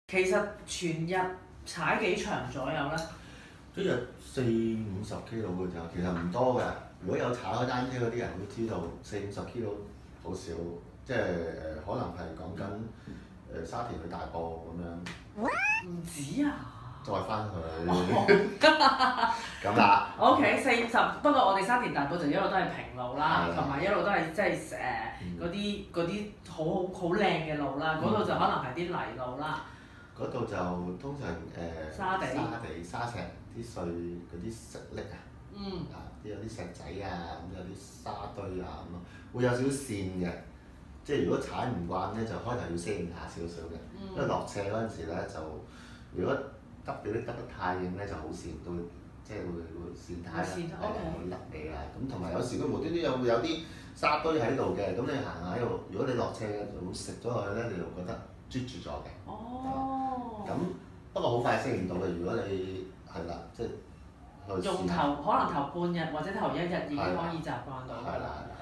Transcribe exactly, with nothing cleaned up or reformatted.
其實全日踩幾長左右咧？ 一日四五十 K 到嘅咋，其實唔多嘅。如果有踩開單車嗰啲人都知道，四五十 K 好少，即係誒可能係講緊誒沙田去大埔咁樣。 唔止啊！ 再翻去咁啦。 O K， 四五十，不過我哋沙田大埔就一路都係平路啦，同埋、 嗯、 一路都係即係誒嗰啲嗰啲好好好靚嘅路啦，嗰度、嗯、就可能係啲泥路啦。嗰度就通常誒、呃、 沙地、 沙地、沙石啲碎嗰啲石礫啊， 嗯， 啊啲有啲石仔啊，咁有啲沙堆啊咁咯，會有少少跣嘅，即係如果踩唔慣咧，就開頭要適應下少少嘅，嗯、因為落斜嗰陣時咧就如果急表啲急得太硬咧就好跣到，即係會會跣太啦，係啊會甩尾啊，咁同埋有時佢無端端有會有啲沙堆喺度嘅，咁你行下喺度，如果你落斜嘅就會食咗落去咧，你就覺得啜住咗嘅。哦。咁不過好快適應到嘅，如果你係啦，即係用頭可能頭半日或者頭一日已經可以習慣到㗎啦。